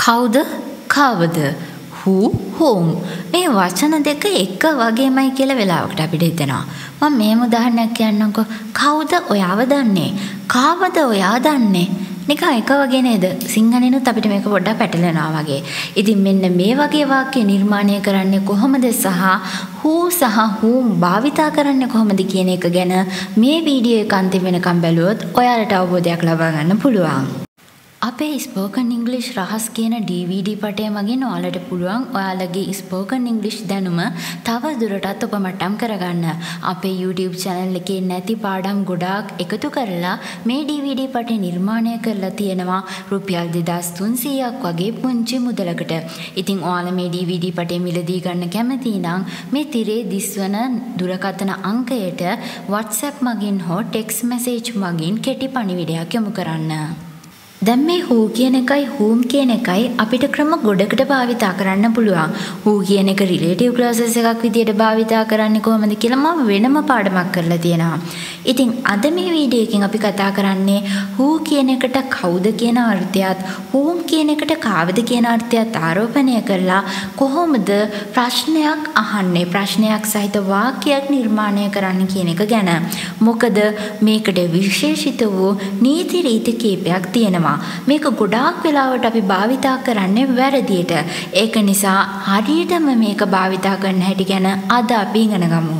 කවුද කවද who whom මේ වචන දෙක එක වගේමයි කියලා වෙලාවකට අපිට හිතෙනවා. මම මේම උදාහරණයක් කියන්නම්කෝ. කවුද ඔයාව දන්නේ? කාවද ඔයා දන්නේ? නිකන් එක වගේ නේද? සිංහලෙනුත් අපිට මේක පොඩ්ඩක් පැටලෙනවා වගේ. ඉතින් මෙන්න මේ වගේ වාක්‍ය නිර්මාණය කරන්නේ කොහොමද සහ who සහ whom භාවිතා කරන්නේ කොහොමද කියන එක ගැන මේ වීඩියෝ එක අන්තිම වෙනකම් බැලුවොත් ඔයාලට අවබෝධයක් ලබා ගන්න පුළුවන්. අපේ ස්පෝකන් ඉංග්ලිෂ් රහස් කියන DVD පටය මගින් ඔයාලට පුළුවන් ඔයාලගේ ස්පෝකන් ඉංග්ලිෂ් දැනුම තව දුරටත් උපමට්ටම් කරගන්න. අපේ YouTube channel එකේ නැති පාඩම් ගොඩාක් එකතු කරලා මේ DVD පටය නිර්මාණය කරලා තියෙනවා රුපියල් 2300ක් වගේ පුංචි මුදලකට. ඉතින් ඔයාලා මේ DVD පටය මිලදී ගන්න කැමති නම් මේ තිරේ දිස්වන දුරකථන අංකයට WhatsApp මගින් හෝ text message මගින් කෙටි පණිවිඩයක් යොමු කරන්න. දැන් මේ who කියන එකයි whom කියන එකයි අපිට ක්‍රම ගොඩකට භාවිතා කරන්න පුළුවන්. who කියන එක relative clauses එකක් විදියට භාවිතා කරන්නේ කොහොමද කියලා මම වෙනම පාඩමක් කරලා තියෙනවා. ඉතින් අද මේ වීඩියෝ එකෙන් අපි කතා කරන්නේ who කියන එකට කවුද කියන අර්ථයත් whom කියන එකට කාවද කියන අර්ථයත් ආරෝපණය කරලා කොහොමද ප්‍රශ්නයක් අහන්නේ ප්‍රශ්නයක් සහිත වාක්‍යයක් නිර්මාණය කරන්න කියන එක ගැන. මොකද මේකට විශේෂිත වූ නීති රීති කීපයක් තියෙනවා. මේක ගොඩාක් වෙලාවට අපි භාවිතා කරන්නේ වැරදියට. ඒක නිසා හරියටම මේක භාවිතා කරන්න හැටි ගැන අද අපි ඉගෙන ගමු.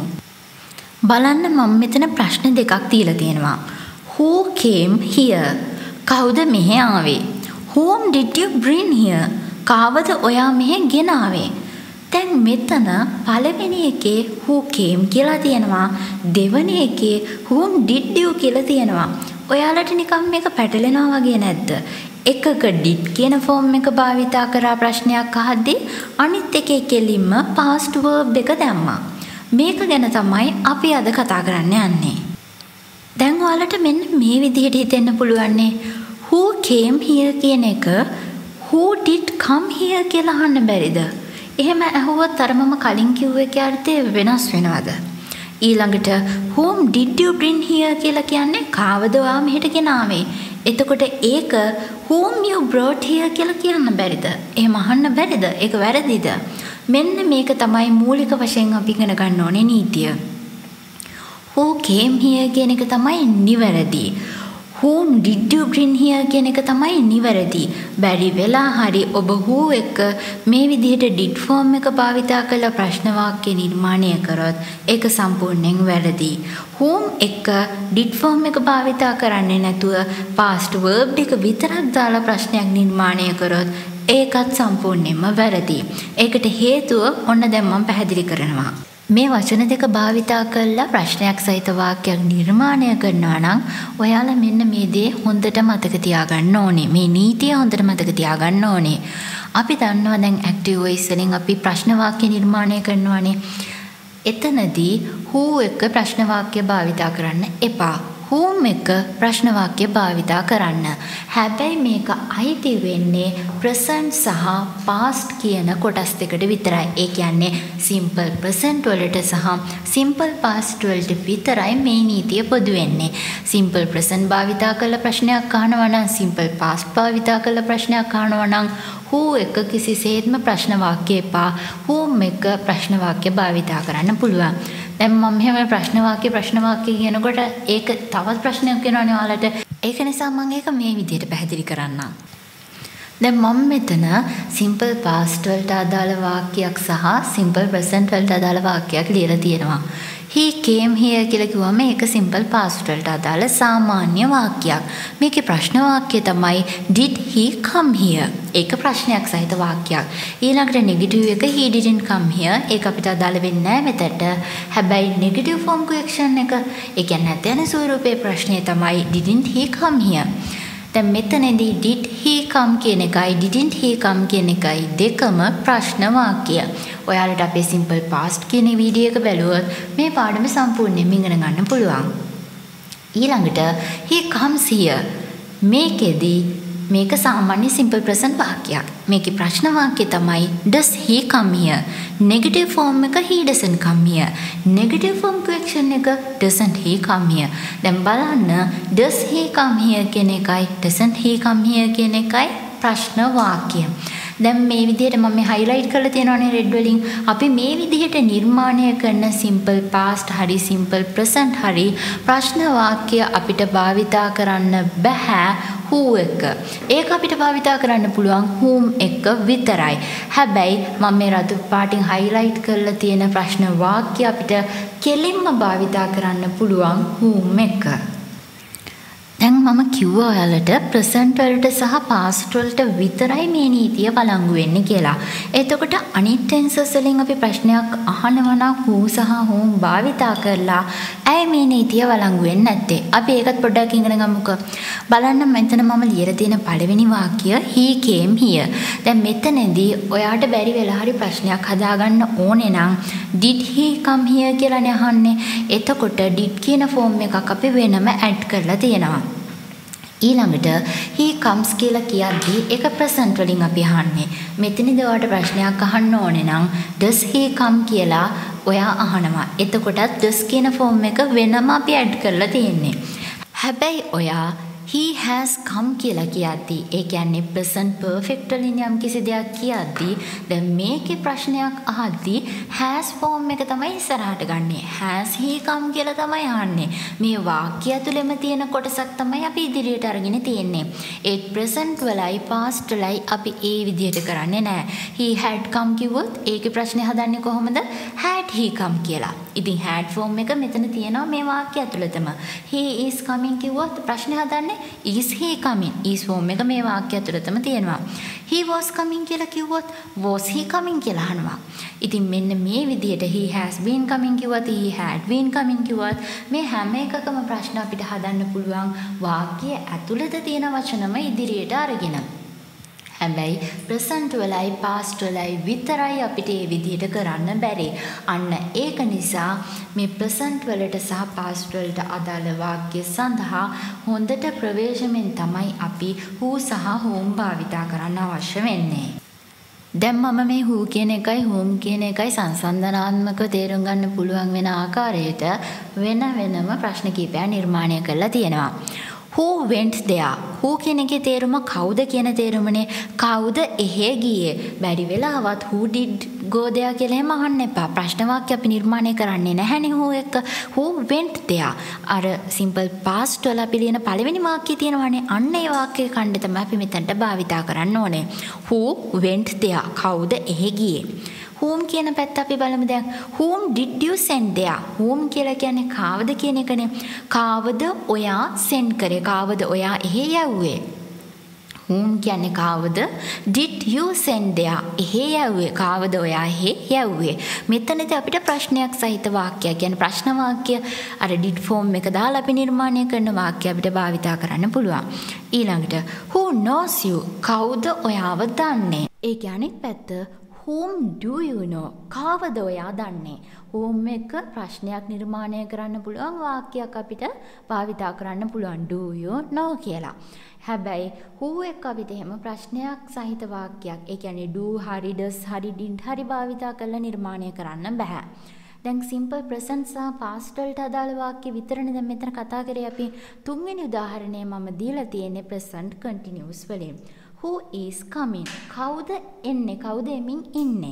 බලන්න මම මෙතන ප්‍රශ්න දෙකක් දීලා තියෙනවා. Who came here? කවුද මෙහෙ ආවේ? Whom did you bring here? කාවද ඔයා මෙහෙ ගෙනාවේ? දැන් මෙතන පළවෙනි එකේ who came කියලා තියෙනවා. දෙවෙනි එකේ whom did you කියලා තියෙනවා. ඔයාලට නිකන් මේක පැටලෙනවා වගේ නැද්ද? එකක did කියන ෆෝම් එක භාවිතා කරා ප්‍රශ්නයක් අහද්දී අනිත් එකේ කෙලින්ම past verb එක දැම්මා. මේක ගැන තමයි අපි අද කතා කරන්න යන්නේ. දැන් ඔයාලට මෙන්න මේ විදිහට හිතෙන්න පුළුවන් who came here කියන එක who did come here කියලා අහන්න බැරිද? එහෙම අහුවොත් අර මම කලින් කිව්ව එකේ අර්ථය වෙනස් වෙනවද? ඊළඟට whom did you bring here කියලා කියන්නේ කාවද ඔයා මෙහෙට ගෙනාවේ? එතකොට ඒක whom you brought here කියලා කියන්න බැරිද? එහෙම අහන්න බැරිද? ඒක වැරදිද? මෙන්න මේක තමයි මූලික වශයෙන් අපි ඉගෙන ගන්න ඕනේ නීතිය. who came here කියන එක තමයි නිවැරදි. whom did you bring here කියන එක තමයි නිවැරදි. බැරි වෙලා හරි ඔබ who එක මේ විදිහට did form එක භාවිතා කරලා ප්‍රශ්න වාක්‍ය නිර්මාණය කරොත් ඒක සම්පූර්ණයෙන් වැරදි. whom එක did form එක භාවිතා කරන්නේ නැතුව past verb එක විතරක් දාලා ප්‍රශ්නයක් නිර්මාණය කරොත් ඒකත් සම්පූර්ණයෙන්ම වැරදි. ඒකට හේතුව ඔන්න දැන් මම පැහැදිලි කරනවා. මේ වචන දෙක භාවිතා කරලා ප්‍රශ්නයක් සහිත වාක්‍යයක් නිර්මාණය කරනවා නම් ඔයාලා මෙන්න මේ දේ හොඳට මතක තියාගන්න ඕනේ. මේ නීතිය හොඳට මතක තියාගන්න ඕනේ. අපි දන්නවා දැන් active voice වලින් අපි ප්‍රශ්න වාක්‍ය නිර්මාණය කරනවානේ. එතනදී who එක ප්‍රශ්න වාක්‍ය භාවිතා කරන්න එපා. whom එක ප්‍රශ්න වාක්‍ය භාවිතා කරන්න. හැබැයි මේක අයිති වෙන්නේ present සහ past කියන කොටස් දෙකට විතරයි. ඒ කියන්නේ simple present වලට සහ simple past වලට විතරයි මේ නීතිය පොදු වෙන්නේ. simple present භාවිතා කරලා ප්‍රශ්නයක් අහනවා නම් simple past භාවිතා කරලා ප්‍රශ්නයක් අහනවා නම් who එක කිසිසේත්ම ප්‍රශ්න වාක්‍ය එපා. whom එක ප්‍රශ්න වාක්‍ය භාවිතා කරන්න පුළුවන්. දැන් මම මෙහෙම ප්‍රශ්න වාක්‍ය කියනකොට ඒක තවත් ප්‍රශ්නයක් වෙනවනේ ඔයාලට. ඒක නිසා මම ඒක මේ විදිහට පැහැදිලි කරන්නම්. දැන් මම මෙතන simple past වලට අදාළ වාක්‍යයක් සහ simple present වලට අදාළ වාක්‍යයක් ලියලා තියෙනවා. he came here කියලා කිව්වම ඒක simple past වලට අදාළ සාමාන්‍ය වාක්‍යයක්. මේකේ ප්‍රශ්න වාක්‍යය තමයි did he come here? ඒක ප්‍රශ්නයක් සහිත වාක්‍යයක්. ඊළඟට negative එක he didn't come here. ඒක අපිට අදාළ වෙන්නේ නැහැ මෙතට. හැබැයි negative form question එක ඒ කියන්නේ නැත්නම් ස්වරූපයේ ප්‍රශ්නය තමයි didn't he come here? දැන් මෙතනදී did he come කියන එකයි didn't he come කියන එකයි දෙකම ප්‍රශ්න වාක්‍ය. ඔයාලට අපේ simple past කියන වීඩියෝ එක බැලුවොත් මේ පාඩම සම්පූර්ණයෙන්ම ඉගෙන ගන්න පුළුවන්. ඊළඟට he comes here මේකෙදී මේක සාමාන්‍ය simple present වාක්‍යයක්. මේකේ ප්‍රශ්න වාක්‍යය තමයි does he come here? negative form එක he doesn't come here. negative form question එක doesn't he come here. දැන් බලන්න does he come here කියන එකයි doesn't he come here කියන එකයි ප්‍රශ්න වාක්‍ය. දැන් මේ විදිහට මම මේ highlight කරලා තියෙනවානේ red වලින්. අපි මේ විදිහට නිර්මාණය කරන simple past හරි simple present හරි ප්‍රශ්න වාක්‍ය අපිට භාවිතා කරන්න බෑ who එක. ඒක අපිට භාවිතා කරන්න පුළුවන් whom එක විතරයි. හැබැයි මම මේ රතු පාටින් highlight කරලා තියෙන ප්‍රශ්න වාක්‍ය අපිට කෙලින්ම භාවිතා කරන්න පුළුවන් whom එක. දැන් මම කිව්වා ඔයාලට present වලට සහ past වලට විතරයි මේ නීතිය වළංගු වෙන්නේ කියලා. එතකොට අනිත් tenses වලින් අපි ප්‍රශ්නයක් අහනවා නම් who සහ whom භාවිතා කරලා ඇයි මේ නීතිය වළංගු වෙන්නේ නැත්තේ? අපි ඒකත් පොඩ්ඩක් ඉගෙන ගමුකෝ. බලන්න මෙතන මම ලියලා තියෙන පළවෙනි වාක්‍ය he came here. දැන් මෙතනදී ඔයාට බැරි වෙලා හරි ප්‍රශ්නයක් හදාගන්න ඕනේ නම් did he come here කියලානේ අහන්නේ. එතකොට did කියන form එකක් අපි වෙනම add කරලා තියෙනවා. ඊළඟට he comes කියලා කියද්දී ඒක present වලින් අපි අහන්නේ. මෙතනදී ඔයාලට ප්‍රශ්නයක් අහන්න ඕනේ නම් does he come කියලා ඔයා අහනවා. එතකොටත් does කියන form එක වෙනම අපි add කරලා තියෙන්නේ. හැබැයි ඔයා he has come කියලා කියද්දී ඒ කියන්නේ present perfect වලින් යම් කිසි දෙයක් කියද්දී දැන් මේකේ ප්‍රශ්නයක් අහද්දී has form එක තමයි ඉස්සරහට ගන්නෙ. has he come කියලා තමයි අහන්නේ. මේ වාක්‍ය ඇතුළෙම තියෙන කොටසක් තමයි අපි ඉදිරියට අරගෙන තියෙන්නේ. ඒ present වලයි past වලයි අපි ඒ විදිහට කරන්නේ නැහැ. he had come කිව්වොත් ඒකේ ප්‍රශ්නේ හදන්නේ කොහොමද? had he come කියලා. ඉතින් had form එක මෙතන තියෙනවා මේ වාක්‍ය ඇතුළතම. he is coming කිව්වොත් ප්‍රශ්නේ හදන්නේ is he coming? is form එක මේ වාක්‍ය ඇතුළතම තියෙනවා. he was coming කියලා කිව්වොත් was he coming කියලා අහනවා. ඉතින් මෙන්න මේ විදිහට he has been coming කිව්වොත් he had been coming කිව්වොත් මේ හැම එකකම ප්‍රශ්න අපිට හදන්න පුළුවන් වාක්‍ය ඇතුළත තියෙන වචනම ඉදිරියට අරගෙන. හැබැයි present වලයි past වලයි විතරයි අපිට මේ විදිහට කරන්න බැරි. අන්න ඒක නිසා මේ present වලට සහ past වලට අදාළ වාක්‍ය සඳහා හොඳට ප්‍රවේශමෙන් තමයි අපි who සහ whom භාවිතා කරන්න අවශ්‍ය වෙන්නේ. දැන් මම මේ who කියන එකයි whom කියන එකයි සංසන්දනාත්මකව තේරුම් ගන්න පුළුවන් වෙන ආකාරයට වෙන වෙනම ප්‍රශ්න කිහිපයක් නිර්මාණය කරලා තියෙනවා. Who went there? Who කියන එකේ තේරුම කවුද කියන තේරුමනේ. කවුද එහෙ ගියේ? බැරි වෙලාවත් who did go there කියලා එහෙම අහන්න එපා. ප්‍රශ්න වාක්‍ය අපි නිර්මාණය කරන්නේ නැහැනේ who එක. Who went there? අර simple past වල අපි ලියන පළවෙනි වාක්‍යය තියෙනවානේ. අන්න ඒ වාක්‍යයේ ඛණ්ඩය තමයි අපි මෙතනට භාවිතා කරන්න ඕනේ. Who went there? කවුද එහෙ ගියේ? whom කියන පැත්ත අපි බලමු දැන්. whom did you send there? whom කියලා කියන්නේ කාවද කියන එකනේ. කාවද ඔයා send කරේ? කාවද ඔයා එහෙ යවුවේ? whom කියන්නේ කාවද? did you send there? එහෙ යවුවේ. කාවද ඔයා එහෙ යවුවේ? මෙතනදී අපිට ප්‍රශ්නයක් සහිත වාක්‍යයක් කියන්නේ ප්‍රශ්න වාක්‍ය අර did form එක දාලා අපි නිර්මාණය කරන වාක්‍ය අපිට භාවිතා කරන්න පුළුවන්. ඊළඟට who knows you? කවුද ඔයාව දන්නේ? ඒ කියන්නේ පැත්ත whom do you know? කාවද ඔයා දන්නේ? whom එක ප්‍රශ්නයක් නිර්මාණය කරන්න පුළුවන් වාක්‍යයක් අපිට භාවිතා කරන්න පුළුවන් do you know කියලා. හැබැයි who එක අපිට එහෙම ප්‍රශ්නයක් සහිත වාක්‍යයක් ඒ කියන්නේ do හරි does හරි did හරි භාවිතා කරලා නිර්මාණය කරන්න බෑ. දැන් simple present සහ past වලට අදාළ වාක්‍ය විතරනේ දැන් මෙතන කතා කරේ අපි. තුන්වෙනි උදාහරණය මම දීලා තියෙන්නේ present continuous වලින්. Who is coming? කවුද එන්නේ? කවුද එමින් ඉන්නේ?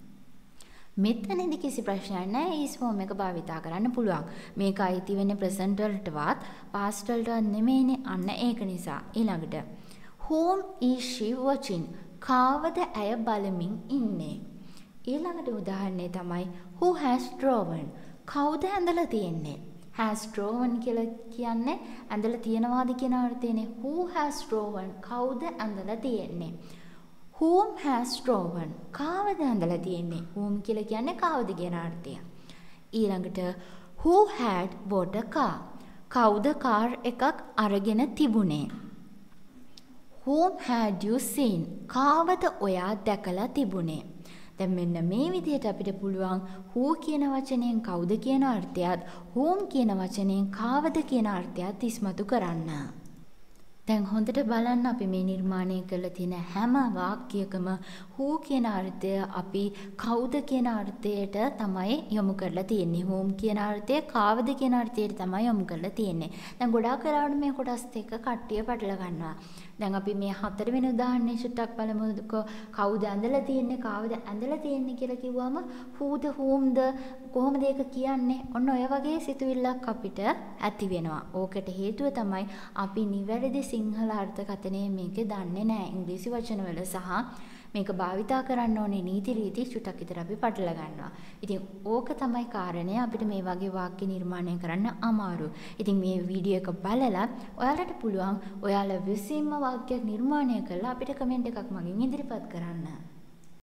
මෙතනදී කිසි ප්‍රශ්නයක් නැහැ. is form එක භාවිතා කරන්න පුළුවන්. මේක අයිති වෙන්නේ present වලටවත් past වලටවත් නෙමෙයිනේ. අන්න ඒක නිසා. ඊළඟට whom is she watching? කාවද ඇය බලමින් ඉන්නේ? ඊළඟට උදාහරණය තමයි who has drawn? කවුද ඇඳලා තියෙන්නේ? has drawn කියලා කියන්නේ ඇඳලා තියනවාද කියන අර්ථයනේ. who has drawn? කවුද ඇඳලා තියෙන්නේ? whom has drawn? කාවද ඇඳලා තියෙන්නේ? whom කියලා කියන්නේ කාවද කියන අර්ථය. ඊළඟට who had bought a car? කවුද කාර් එකක් අරගෙන තිබුණේ? whom had you seen? කාවද ඔයා දැකලා තිබුණේ? දැන් මෙන්න මේ විදිහට අපිට පුළුවන් who කියන වචනයෙන් කවුද කියන අර්ථයත් whom කියන වචනයෙන් කාවද කියන අර්ථයත් ඉස්මතු කරන්න. දැන් හොඳට බලන්න අපි මේ නිර්මාණය කරලා තියෙන හැම වාක්‍යයකම who කියන අර්ථය අපි කවුද කියන අර්ථයට තමයි යොමු කරලා තියෙන්නේ. whom කියන අර්ථය කාවද කියන අර්ථයට තමයි යොමු කරලා තියෙන්නේ. දැන් ගොඩාක් වෙලාවට මේ කොටස් දෙක කට්ටිය පටල ගන්නවා. දැන් අපි මේ 4 වෙනි උදාහරණය චුට්ටක් බලමුකෝ. කවුද ඇඳලා තියෙන්නේ, කාවද ඇඳලා තියෙන්නේ කියලා කිව්වම whoද whomද කොහොමද ඒක කියන්නේ? ඔන්න ඔය වගේ සිතුවිල්ලක් අපිට ඇති වෙනවා. ඕකට හේතුව තමයි අපි නිවැරදි සිංහල අර්ථකථනය මේකේ දන්නේ නැහැ. ඉංග්‍රීසි වචනවල සහ මේක භාවිතා කරන්න ඕනේ නීති රීති චුට්ටක් විතර අපි පටල ගන්නවා. ඉතින් ඕක තමයි කාරණය අපිට මේ වගේ වාක්‍ය නිර්මාණය කරන්න අමාරු. ඉතින් මේ වීඩියෝ එක බලලා ඔයාලට පුළුවන් ඔයාලා විසින්ම වාක්‍යයක් නිර්මාණය කරලා අපිට කමෙන්ට් එකක් මගින් ඉදිරිපත් කරන්න.